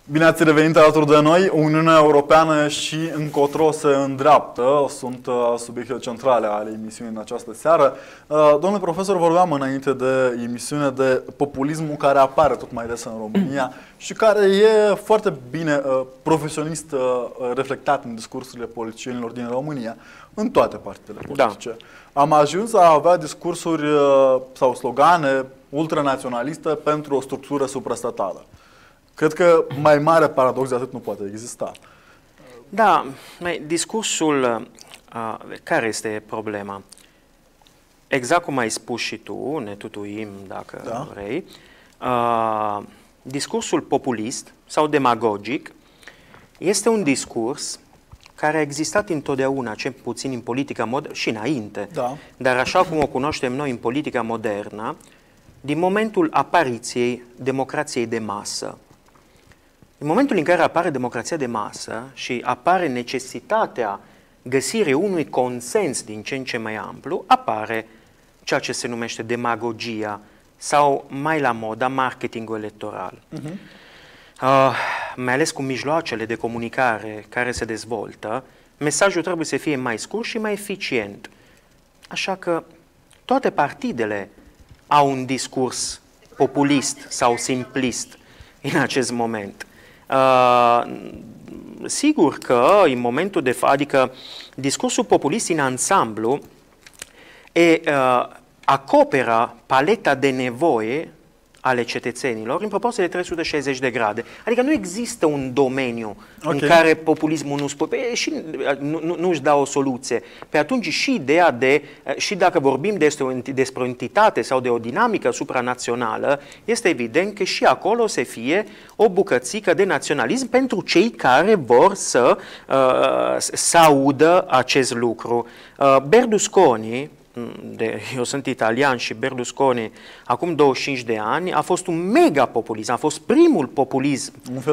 Bine ați revenit alături de noi. Uniunea Europeană și încotro se îndreaptă sunt subiectele centrale ale emisiunii în această seară. Domnule profesor, vorbeam înainte de emisiune de populismul care apare tot mai des în România și care e foarte bine profesionist reflectat în discursurile politicienilor din România, în toate partidele politice. Da. Am ajuns a avea discursuri sau slogane ultranaționaliste pentru o structură suprastatală. Cred că mai mare paradox de atât nu poate exista. Da, discursul, care este problema? Exact cum ai spus și tu, ne tutuim dacă vrei, discursul populist sau demagogic este un discurs care a existat întotdeauna, cel puțin în politica modernă și înainte, dar așa cum o cunoaștem noi în politica modernă, din momentul apariției democrației de masă. În momentul în care apare democrația de masă și apare necesitatea găsirii unui consens din ce în ce mai amplu, apare ceea ce se numește demagogia sau, mai la moda, marketingul electoral. Mai ales cu mijloacele de comunicare care se dezvoltă, mesajul trebuie să fie mai scurt și mai eficient. Așa că toate partidele au un discurs populist sau simplist în acest moment. Sigur că în momentul de față, adică discursul populist în ansamblu acoperă paleta de nevoie ale cetățenilor în proporție de 360 de grade. Adică nu există un domeniu în care populismul nu își dă o soluție. Pe atunci și ideea de, și dacă vorbim despre o entitate sau de o dinamică supranațională, este evident că și acolo se fie o bucățică de naționalism pentru cei care vor să audă acest lucru. Berlusconi, eu sunt italian și Berlusconi acum 25 de ani a fost un mega populist, a fost primul populist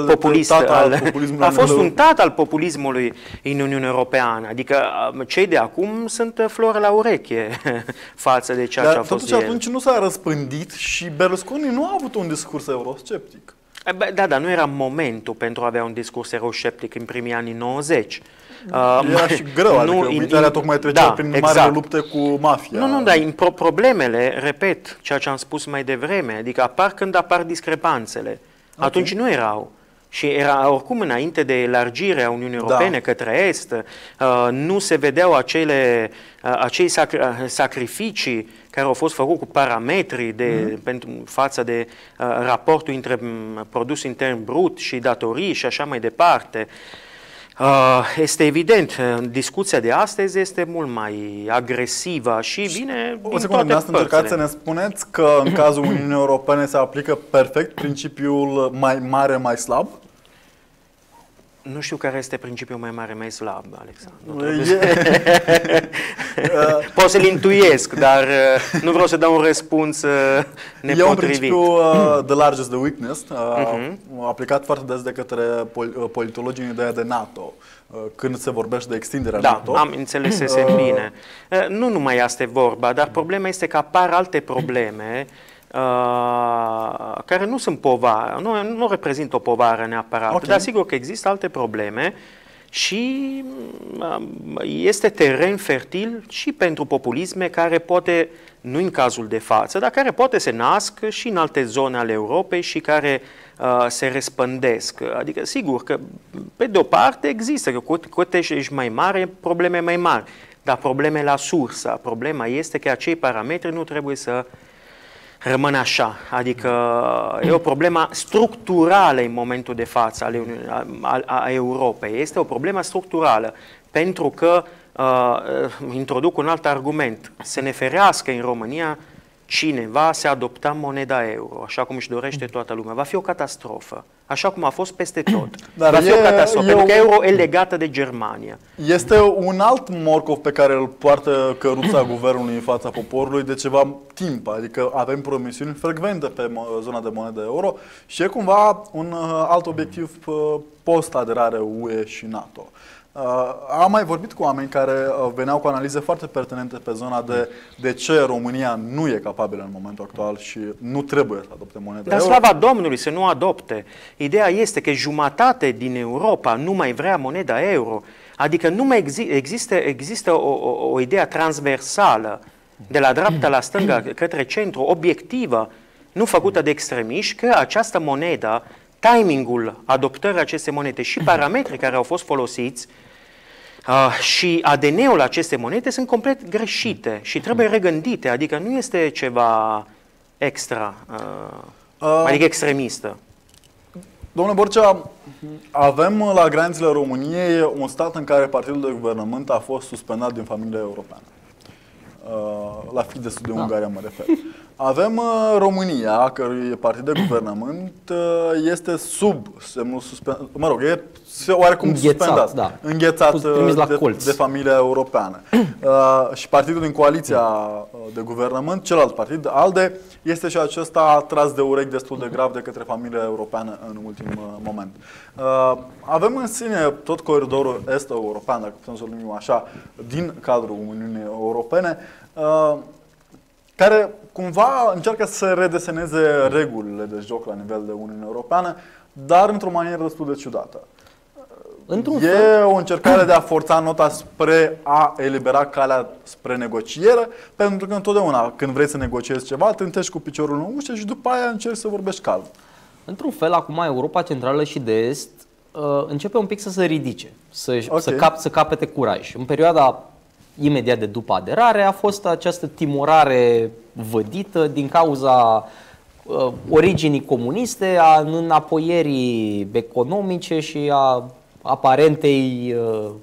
a fost un tată al populismului în Uniunea Europeană, adică cei de acum sunt flori la ureche față de ceea ce a fost el. Atunci nu s-a răspândit și Berlusconi nu a avut un discurs eurosceptic. Da, dar nu era momentul pentru a avea un discurs eurosceptic în primii anii 90. Era și greu, adică Italia tocmai trecea prin marele lupte cu mafia. Nu, dar problemele, repet, ceea ce am spus mai devreme, adică apar când apar discrepanțele. Atunci nu erau. Și era oricum înainte de elargirea Uniunii Europene către Est, nu se vedeau acei sacrificii care au fost făcuți cu parametri față de raportul între produs intern brut și datorii și așa mai departe. Este evident, discuția de astăzi este mult mai agresivă și vine din toate părțile. Încercați să ne spuneți că în cazul Uniunii Europene se aplică perfect principiul mai mare, mai slab? Nu știu care este principiul mai mare, mai slab, Alexandru. Pot să-l intuiesc, dar nu vreau să dau un răspuns nepotrivit. E un principiu the largest the weakness, aplicat foarte des de către politologii în ideea de NATO, când se vorbește de extinderea NATO. Da, am înțeles bine. Nu numai asta e vorba, dar problema este că apar alte probleme care nu sunt povară, nu reprezintă o povară neapărat, dar sigur că există alte probleme și este teren fertil și pentru populisme care poate, nu în cazul de față, dar care poate se nasc și în alte zone ale Europei și care se răspândesc. Adică sigur că pe de o parte există, că cu cât ești mai mare, probleme mai mari, dar probleme la sursă. Problema este că acei parametri nu trebuie să rămân așa, adică e o problemă structurală în momentul de față a Europei. Este o problemă structurală, pentru că, introduc un alt argument, să ne ferească în România cineva să adopta moneda euro, așa cum își dorește toată lumea. Va fi o catastrofă, așa cum a fost peste tot. Dar va fi o catastrofă, pentru că euro e legată de Germania. Este un alt morcov pe care îl poartă căruța guvernului în fața poporului de ceva timp, adică avem promisiuni frecvente pe zona de monedă euro și e cumva un alt obiectiv post-aderare UE și NATO. Am mai vorbit cu oameni care veneau cu analize foarte pertinente pe zona de ce România nu e capabilă în momentul actual și nu trebuie să adopte moneda Dar euro. slava Domnului să nu adopte. Ideea este că jumătate din Europa nu mai vrea moneda euro. Adică nu mai există o idee transversală de la dreapta la stânga către centru, obiectivă, nu făcută de extremiști, că această monedă, timingul adoptării acestei monede și parametrii care au fost folosiți și ADN-ul acestei monede sunt complet greșite și trebuie regândite, adică nu este ceva extra, adică extremistă. Domnule Borcea, avem la granițele României un stat în care partidul de guvernământ a fost suspendat din familia europeană. La Fidesz de Ungaria mă refer. Avem România, a cărui partid de guvernământ este sub semnul suspendat, mă rog, e oarecum suspendat, înghețat de familia europeană. Și partidul din coaliția de guvernământ, celălalt partid, ALDE, este și acesta tras de urechi destul de grav de către familia europeană în ultim moment. Avem în sine tot coridorul est-european, dacă putem să o numim așa, din cadrul Uniunii Europene, care cumva încearcă să redeseneze regulile de joc la nivel de Uniune Europeană, dar într-o manieră destul de ciudată. E o încercare de a forța nota spre a elibera calea spre negociere, pentru că întotdeauna când vrei să negociezi ceva, trântești cu piciorul în ușă și după aia încerci să vorbești calm. Într-un fel, acum Europa Centrală și de Est începe un pic să se ridice, să capete curaj. În perioada imediat de după aderare a fost această timorare vădită din cauza originii comuniste, a înapoierii economice și a aparentei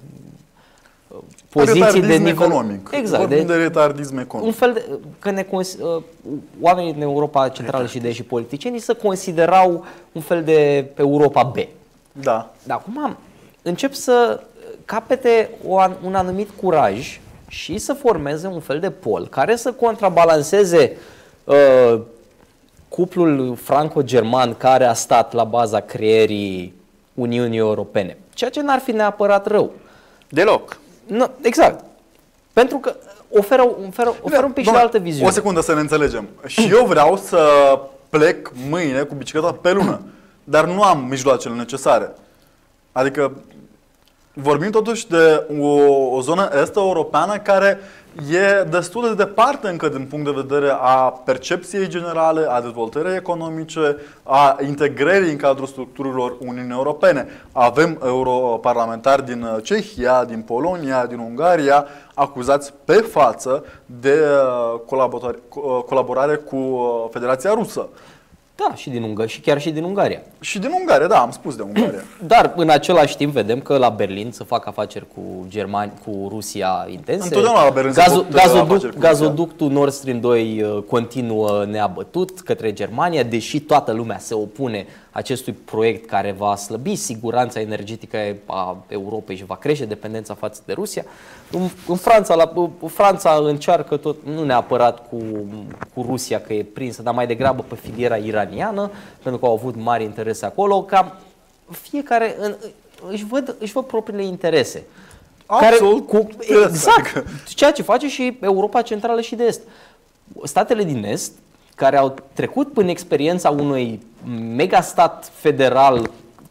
poziții de nivel economic. Exact, vorbim de retardism economic. Un fel de, oamenii din Europa Centrală și de Est și politicienii se considerau un fel de Europa B. Da. Dar acum încep să capete un anumit curaj și să formeze un fel de pol care să contrabalanceze cuplul franco-german care a stat la baza creierii Uniunii Europene. Ceea ce n-ar fi neapărat rău. Deloc. No, exact. Pentru că oferă un pic și de altă viziune. O secundă să ne înțelegem. Și eu vreau să plec mâine cu bicicleta pe lună, dar nu am mijloacele necesare. Adică vorbim totuși de o zonă est-europeană care e destul de departe încă din punct de vedere a percepției generale, a dezvoltării economice, a integrării în cadrul structurilor Uniunii Europene. Avem europarlamentari din Cehia, din Polonia, din Ungaria, acuzați pe față de colaborare cu Federația Rusă. Da, și chiar și din Ungaria. Și din Ungaria, da, am spus de Ungaria. Dar în același timp vedem că la Berlin se fac afaceri cu Rusia intense. Întotdeauna la Berlin gazoductul Nord Stream 2 continuă neabătut către Germania, deși toată lumea se opune acestui proiect care va slăbi siguranța energetică a Europei și va crește dependența față de Rusia. În Franța încearcă tot, nu neapărat cu Rusia că e prinsă, dar mai degrabă pe filiera iraniană, pentru că au avut mari interese acolo, ca fiecare își văd propriile interese. Absolut. Exact. Ceea ce face și Europa Centrală și de Est. Statele din Est, care au trecut prin experiența unui megastat federal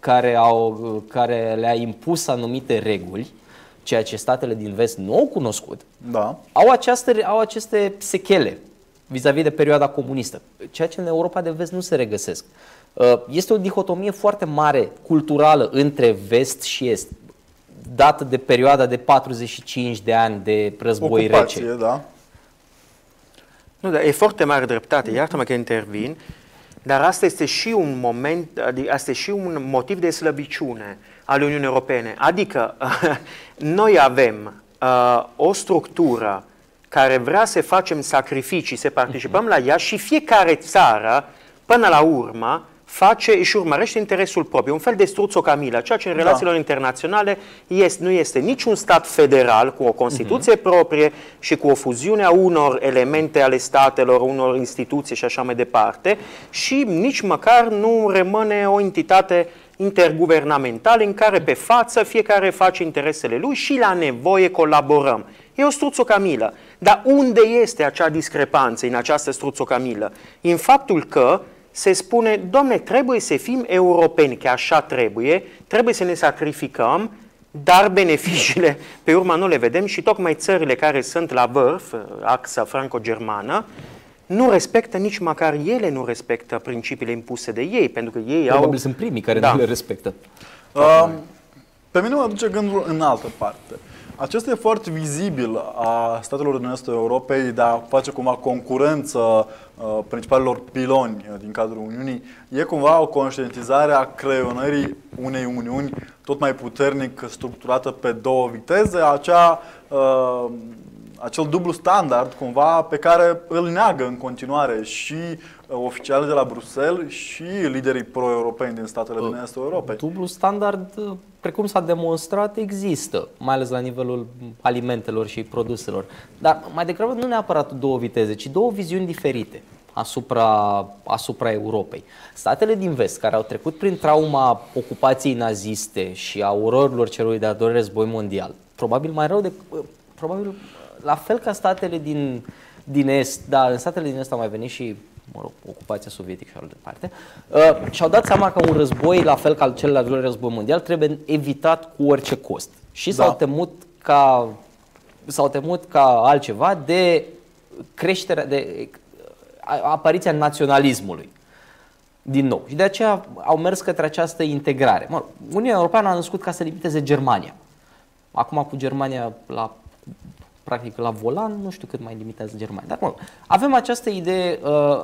care le-a impus anumite reguli, ceea ce statele din Vest nu au cunoscut, da, au aceste sechele vis-a-vis de perioada comunistă, ceea ce în Europa de Vest nu se regăsesc. Este o dihotomie foarte mare culturală între Vest și Est, dată de perioada de 45 de ani de război rece. Da. Nu, dar e foarte mare dreptate, iartă-mă că intervin, dar asta este și un moment, asta este și un motiv de slăbiciune al Uniunii Europene. Adică noi avem o structură care vrea să facem sacrificii, să participăm la ea și fiecare țară, până la urmă, face și urmărește interesul propriu, un fel de struțo Camila, ceea ce în relațiilor internaționale nu este niciun stat federal cu o Constituție proprie și cu o fuziune a unor elemente ale statelor, unor instituții și așa mai departe, și nici măcar nu rămâne o entitate interguvernamentale în care pe față fiecare face interesele lui și la nevoie colaborăm. E o struțocamilă. Dar unde este acea discrepanță în această struțocamilă? În faptul că se spune, Doamne, trebuie să fim europeni, că așa trebuie să ne sacrificăm, dar beneficiile pe urmă nu le vedem și tocmai țările care sunt la vârf, axa franco-germană, nu respectă, nici măcar ele nu respectă principiile impuse de ei, pentru că ei Probabil sunt primii care nu le respectă. Pe mine mă aduce gândul în altă parte. Acest efort vizibil a statelor din estul Europei de a face cumva concurență principalilor piloni din cadrul Uniunii e cumva o conștientizare a creionării unei Uniuni tot mai puternic structurată pe două viteze, acel dublu standard cumva pe care îl neagă în continuare și oficialii de la Bruxelles și liderii pro-europeni din statele din estul Europei. Dublu standard, precum s-a demonstrat, există, mai ales la nivelul alimentelor și produselor. Dar mai degrabă nu neapărat două viteze, ci două viziuni diferite asupra Europei. Statele din vest, care au trecut prin trauma ocupației naziste și a ororilor celui de-al doilea război mondial, probabil mai rău probabil la fel ca statele din est, dar în statele din est au mai venit și ocupația sovietică și altă parte, și-au dat seama că un război, la fel ca cel de-al doilea război mondial, trebuie evitat cu orice cost. Și s-au temut ca altceva de creșterea, de apariția naționalismului. Din nou. Și de aceea au mers către această integrare. Uniunea Europeană a născut ca să limiteze Germania. Acum cu Germania practic la volan, nu știu cât mai limitează Germania. Dar avem această idee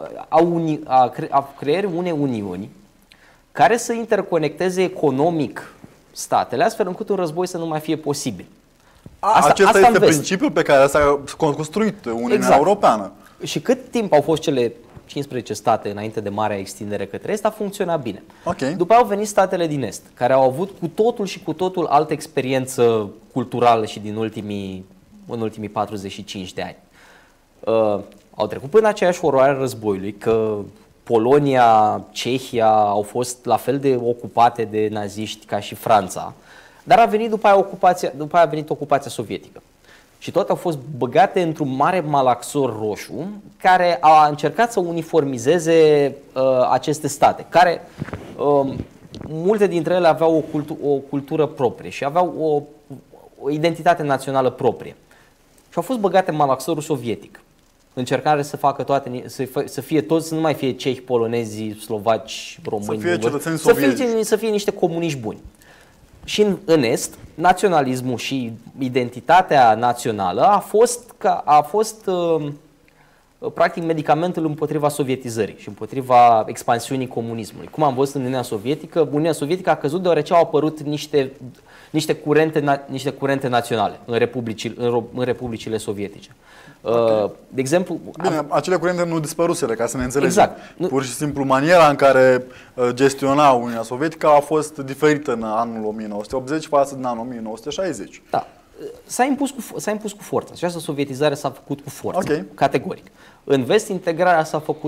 a creării unei uniuni care să interconecteze economic statele, astfel încât un război să nu mai fie posibil. Acesta este principiul pe care s-a construit Uniunea Europeană. Și cât timp au fost cele 15 state înainte de marea extindere către est, a funcționat bine. După aia au venit statele din est, care au avut cu totul altă experiență culturală și în ultimii 45 de ani. Au trecut până aceeași oroare a războiului, că Polonia, Cehia au fost la fel de ocupate de naziști ca și Franța, dar a venit după aia a venit ocupația sovietică. Și toate au fost băgate într-un mare malaxor roșu care a încercat să uniformizeze aceste state, care multe dintre ele aveau o cultură proprie și aveau o identitate națională proprie. Și au fost băgate în malaxorul sovietic. Încercare să facă toate, să fie toți, să nu mai fie cehi, polonezi, slovaci, români, să fie cetățeni sovietici. Să fie niște comuniști buni. Și în est, naționalismul și identitatea națională a fost practic medicamentul împotriva sovietizării și împotriva expansiunii comunismului. Cum am văzut în Uniunea Sovietică a căzut deoarece au apărut niște curente naționale în republicile sovietice. De exemplu, bine, acele curente nu dispăruseră, ca să ne înțelegem. Exact. Pur și simplu maniera în care gestiona Uniunea Sovietică a fost diferită în anul 1980 față de anul 1960. Da. S-a impus cu forță. Această sovietizare s-a făcut cu forță, categoric. În vest, integrarea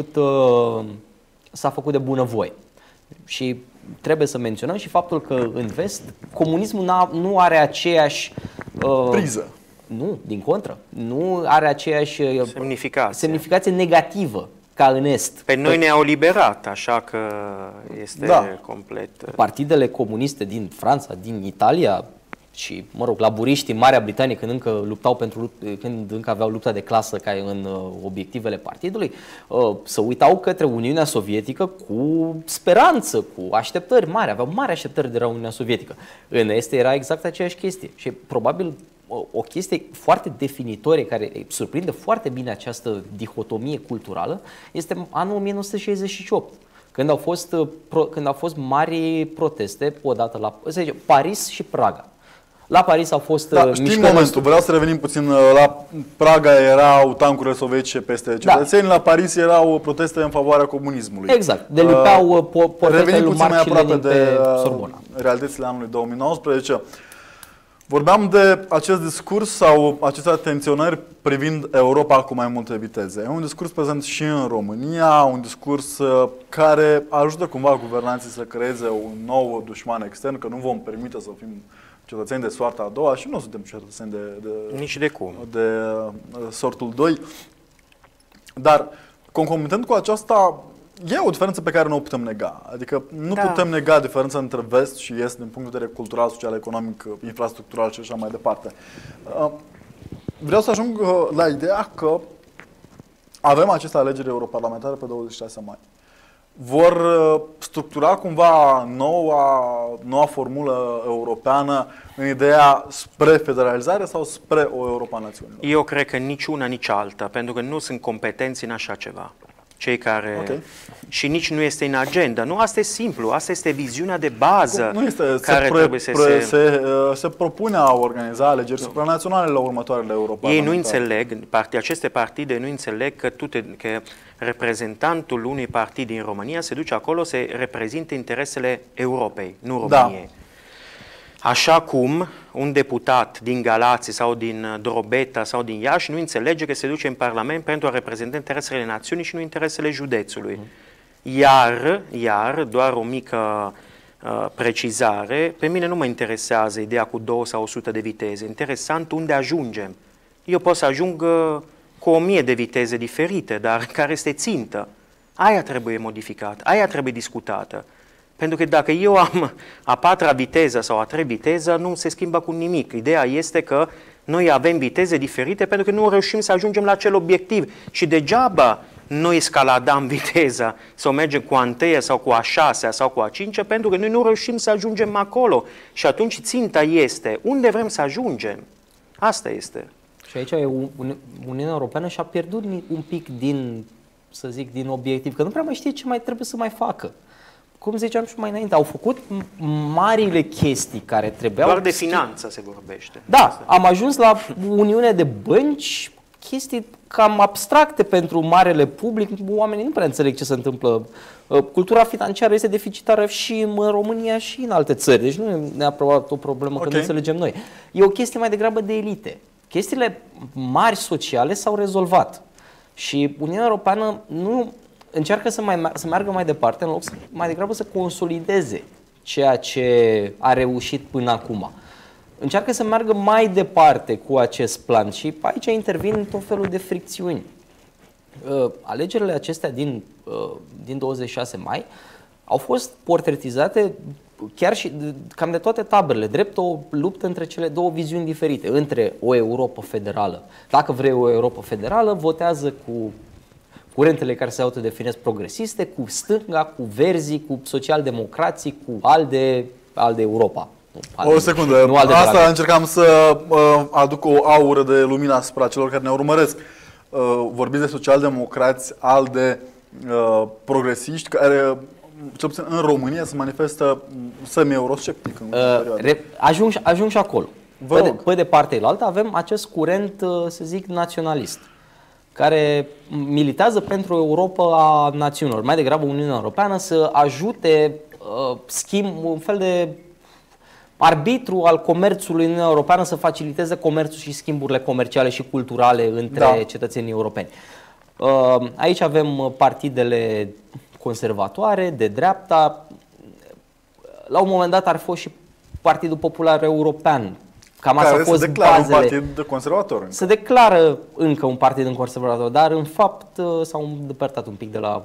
s-a făcut de bunăvoie. Și trebuie să menționăm și faptul că în vest comunismul nu are aceeași priză. Nu, din contră. Nu are aceeași semnificație negativă ca în est. Pe noi ne-au liberat, așa că este complet. Partidele comuniste din Franța, din Italia și, laburiștii în Marea Britanie, când încă aveau lupta de clasă ca în obiectivele partidului, se uitau către Uniunea Sovietică cu speranță, cu așteptări mari. Aveau mari așteptări de la Uniunea Sovietică. În est era exact aceeași chestie. Și probabil o chestie foarte definitorie care surprinde foarte bine această dihotomie culturală este anul 1968. Când au fost mari proteste, odată la Paris și Praga. La Paris au fost știm momentul, vreau să revenim puțin. La Praga erau tancurile sovietice peste cetățeni, la Paris erau proteste în favoarea comunismului. Exact, delipeau portretele lui Marx și Lenin pe Sorbona. Realitățile anului 2019. Vorbeam de acest discurs sau aceste atenționări privind Europa cu mai multe viteze. E un discurs prezent și în România, un discurs care ajută cumva guvernanții să creeze un nou dușman extern, că nu vom permite să fim cetățeni de soarta a doua și nu suntem cetățeni nici de cum. De sortul 2. Dar, concomitent cu aceasta, e o diferență pe care nu o putem nega. Adică nu putem nega diferența între vest și est din punct de vedere cultural, social, economic, infrastructural și așa mai departe. Vreau să ajung la ideea că avem aceste alegeri europarlamentare pe 26 mai. Vor structura cumva noua formulă europeană în ideea spre federalizare sau spre o Europa națiunilor? Eu cred că nici una, nici alta, pentru că nu sunt competenți în așa ceva. Cei care... Și nici nu este în agenda. Nu, asta e simplu. Asta este viziunea de bază nu este, care trebuie să se propune a organiza alegeri supranaționale la următoarele europarlamentare. Ei nu înțeleg, aceste partide nu înțeleg că reprezentantul unui partid din România se duce acolo să reprezinte interesele Europei, nu României. Așa cum un deputat din Galați sau din Drobeta sau din Iași nu înțelege că se duce în Parlament pentru a reprezenta interesele națiunii și nu interesele județului. Iar doar o mică precizare, pe mine nu mă interesează ideea cu 2 sau 100 de viteze. Interesant unde ajungem. Eu pot să ajung cu 1000 de viteze diferite, dar care este țintă? Aia trebuie modificată, aia trebuie discutată. Pentru că dacă eu am a 4-a viteză sau a 3 viteză, nu se schimbă cu nimic. Ideea este că noi avem viteze diferite pentru că nu reușim să ajungem la acel obiectiv. Și degeaba noi escaladăm viteza sau mergem cu a 1-a sau cu a 6-a sau cu a 5-a pentru că noi nu reușim să ajungem acolo. Și atunci ținta este unde vrem să ajungem. Asta este. Și aici Uniunea Europeană și-a pierdut un pic din, să zic, din obiectiv, că nu prea mai știe ce mai trebuie să mai facă. Cum ziceam și mai înainte, au făcut marile chestii care trebuiau... Doar de finanță se vorbește. Da, am ajuns la Uniune de bănci, chestii cam abstracte pentru marele public, oamenii nu prea înțeleg ce se întâmplă. Cultura financiară este deficitară și în România și în alte țări, deci nu e neapărat o problemă că nu înțelegem noi. E o chestie mai degrabă de elite. Chestiile mari sociale s-au rezolvat și Uniunea Europeană nu... încearcă să meargă mai departe, în loc mai degrabă să consolideze ceea ce a reușit până acum. Încearcă să meargă mai departe cu acest plan și aici intervin tot felul de fricțiuni. Alegerile acestea din 26 mai au fost portretizate chiar și cam de toate taberele, drept o luptă între cele două viziuni diferite, între o Europă federală. Dacă vrei o Europă federală, votează cu curentele care se autodefinesc progresiste, cu stânga, cu verzii, cu socialdemocrații, cu ALDE Europa. O secundă, asta încercam să aduc o aură de lumină asupra celor care ne urmăresc. Vorbiți de socialdemocrați, ALDE, progresiști, care, cel puțin în România, se manifestă semi-eurosceptic în perioadă. Ajung și acolo. Pe de partea elaltă avem acest curent, să zic, naționalist, care militează pentru Europa a națiunilor, mai degrabă Uniunea Europeană să ajute un fel de arbitru al comerțului în Uniunea Europeană să faciliteze comerțul și schimburile comerciale și culturale între cetățenii europeni. Aici avem partidele conservatoare, de dreapta. La un moment dat ar fi fost și Partidul Popular European. Cam asta care a fost se declară bazele. un partid conservator. Se declară încă un partid conservator, dar în fapt s-au îndepărtat un pic de la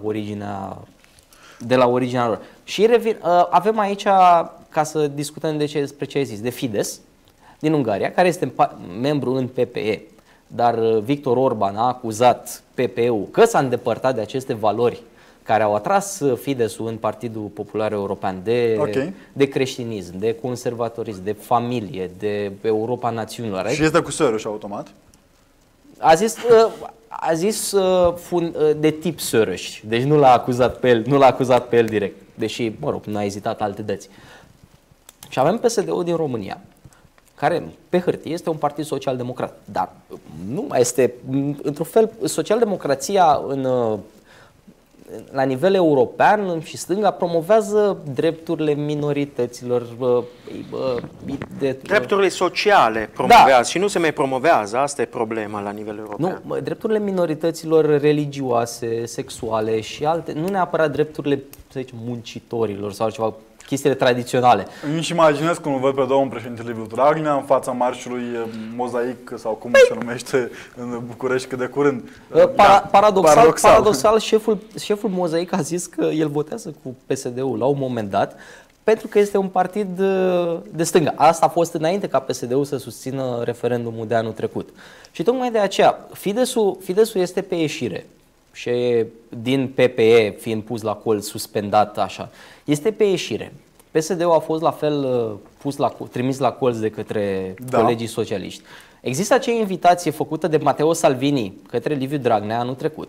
originea lor. Și avem aici, ca să discutăm despre ce ai zis, de Fidesz din Ungaria, care este membru în PPE, dar Viktor Orban a acuzat PPE-ul că s-a îndepărtat de aceste valori care au atras Fidesz-ul în Partidul Popular European, de creștinism, de conservatorism, de familie, de Europa națiunilor. Și este cu Soros automat? A zis de tip Soros, deci nu l-a acuzat pe el direct, deși, mă rog, nu a ezitat alte dăți. Și avem PSD-ul din România, care pe hârtie este un partid social-democrat, dar nu mai este, într-un fel, social-democrația la nivel european și stânga promovează drepturile minorităților. Drepturile sociale promovează și nu se mai promovează. Asta e problema la nivel european. Nu, drepturile minorităților religioase, sexuale și alte, nu neapărat drepturile, să zicem, muncitorilor sau ceva, chestiile tradiționale. Îmi imaginez cum îl văd pe domnul președinte Liviu Dragnea în fața marșului Mozaic sau cum se numește în București cât de curând. Paradoxal, șeful Mozaic a zis că el votează cu PSD-ul la un moment dat pentru că este un partid de stânga. Asta a fost înainte ca PSD-ul să susțină referendumul de anul trecut. Și tocmai de aceea, Fidesz-ul este pe ieșire. Și din PPE fiind pus la colț, suspendat așa, este pe ieșire. PSD-ul a fost la fel trimis la colț de către colegii socialiști. Există acea invitație făcută de Matteo Salvini către Liviu Dragnea anul trecut.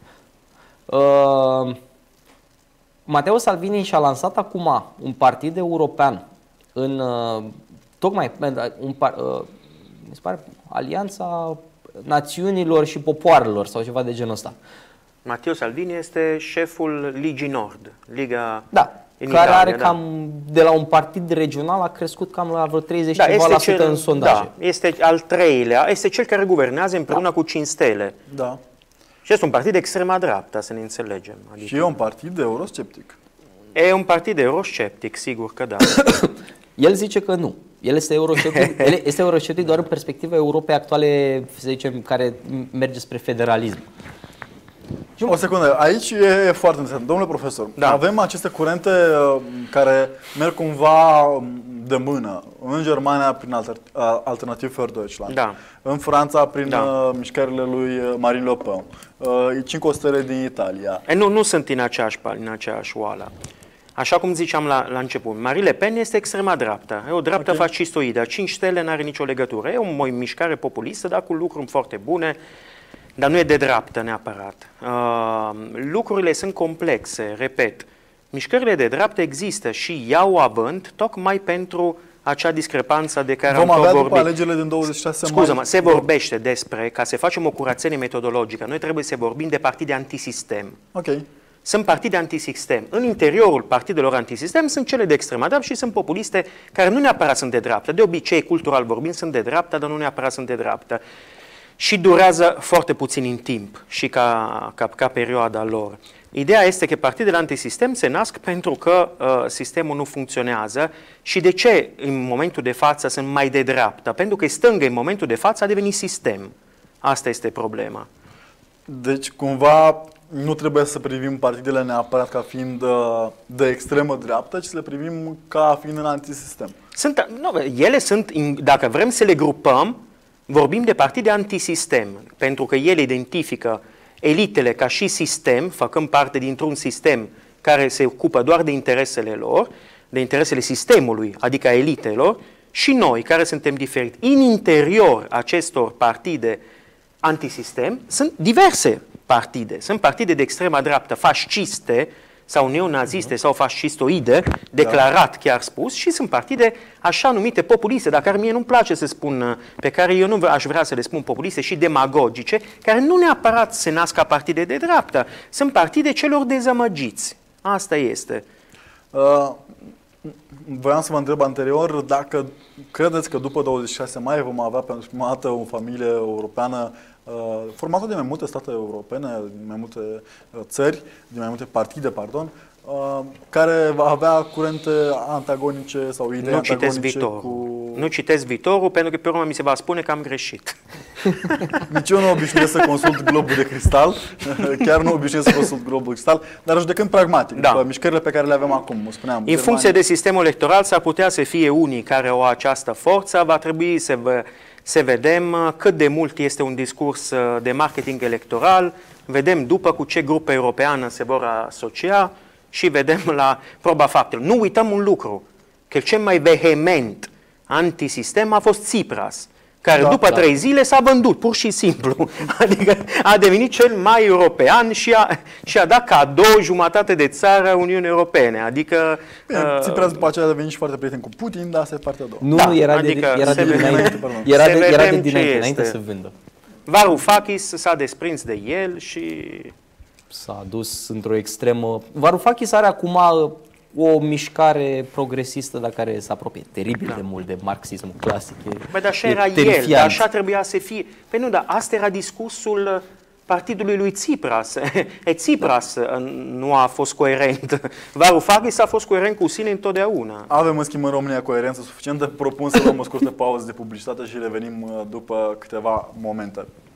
Matteo Salvini și-a lansat acum un partid european în tocmai mi se pare Alianța Națiunilor și Popoarelor sau ceva de genul ăsta. Matteo Salvini este șeful Ligii Nord, Liga în care Italia, are cam de la un partid regional a crescut cam la vreo 30% în sondaje. Da, este al treilea, este cel care guvernează împreună cu 5 stele. Da. Și este un partid de extrema dreapta, să ne înțelegem. Adică și e un partid eurosceptic. E un partid eurosceptic, sigur că da. El zice că nu. El este eurosceptic, este eurosceptic doar în perspectiva Europei actuale, să zicem, care merge spre federalism. O secundă, aici e foarte interesant. Domnule profesor, avem aceste curente care merg cumva de mână. În Germania prin Alternative für Deutschland, în Franța prin mișcările lui Marine Le Pen, 5 Stele din Italia. Nu sunt în aceeași oală. Așa cum ziceam la început, Marine Le Pen este extrema dreapta, e o dreaptă fascistoidă, 5 Stele n-are nicio legătură, e o mișcare populistă, dar cu lucruri foarte bune, dar nu e de dreaptă neapărat. Lucrurile sunt complexe, repet. Mișcările de dreaptă există și iau avânt tocmai pentru acea discrepanță de care am tot vorbit. După alegerile din 26 mai. Scuză-mă, se vorbește despre, ca să facem o curățenie metodologică, noi trebuie să vorbim de partide antisistem. Sunt partide antisistem. În interiorul partidelor antisistem sunt cele de extrema dreaptă și sunt populiste care nu neapărat sunt de dreaptă. De obicei, cultural vorbind, sunt de dreapta, dar nu neapărat sunt de dreaptă. Și durează foarte puțin în timp și ca perioada lor. Ideea este că partidele antisistem se nasc pentru că sistemul nu funcționează. Și de ce în momentul de față sunt mai de dreapta? Pentru că stânga în momentul de față a devenit sistem. Asta este problema. Deci cumva nu trebuie să privim partidele neapărat ca fiind de extremă dreaptă, ci să le privim ca fiind în antisistem. Ele sunt, dacă vrem să le grupăm, vorbim de partide antisistem, pentru că ele identifică elitele ca și sistem, făcând parte dintr-un sistem care se ocupă doar de interesele lor, de interesele sistemului, adică a elitelor, și noi, care suntem diferiți. În interior acestor partide antisistem sunt diverse partide. Sunt partide de extrema dreaptă, fasciste sau neonaziste sau fascistoide, declarat chiar spus, și sunt partide așa numite populiste, dar care mie nu-mi place să spun, pe care eu nu aș vrea să le spun populiste și demagogice, care nu neapărat se nasc ca partide de dreapta. Sunt partide celor dezamăgiți. Asta este. Voiam să vă întreb anterior dacă credeți că după 26 mai vom avea pentru prima dată o familie europeană formată de mai multe state europene, din mai multe țări, din mai multe partide, pardon, care va avea curente antagonice sau idei antagonice cu... Nu citesc viitorul, pentru că pe urmă mi se va spune că am greșit. Nici eu nu obișnuiesc să consult globul de cristal, chiar nu obișnuiesc să consult globul de cristal, dar judecând pragmatic, după mișcările pe care le avem acum, spuneam. În funcție de sistemul electoral s-ar putea să fie unii care au această forță, va trebui să vedem cât de mult este un discurs de marketing electoral, vedem după cu ce grupă europeană se vor asocia și vedem la proba faptelor. Nu uităm un lucru, că cel mai vehement antisistem a fost Tsipras, care după 3 zile s-a vândut, pur și simplu. Adică a devenit cel mai european și a dat cadou jumătate de țară Uniunii Europene. Adică... Tsipras după aceea a devenit și foarte prieten cu Putin, dar asta e partea a doua. Nu, era de dinainte să vândă. Varoufakis s-a desprins de el și... s-a dus într-o extremă. Varoufakis are acum o mișcare progresistă, dar care se apropie teribil de mult de marxismul clasic. Bă, dar așa era el, dar așa trebuia să fie. Păi nu, dar asta era discursul partidului lui Tsipras. Tsipras nu a fost coerent. Varoufakis a fost coerent cu sine întotdeauna. Avem, în schimb, în România coerență suficientă. Propun să luăm o scurtă pauză de publicitate și revenim după câteva momente.